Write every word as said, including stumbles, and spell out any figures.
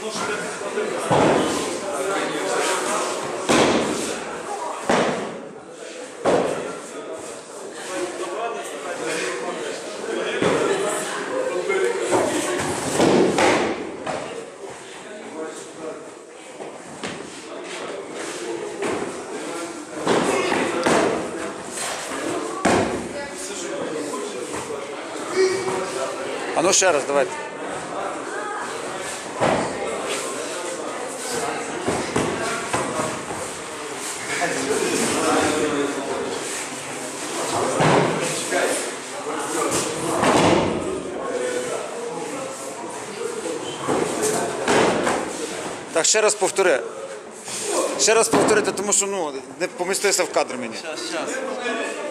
А ну ще раз, давайте. Так, ще раз повтори. Ще раз повторити, тому що ну, не помістився в кадр мені. Щас, щас.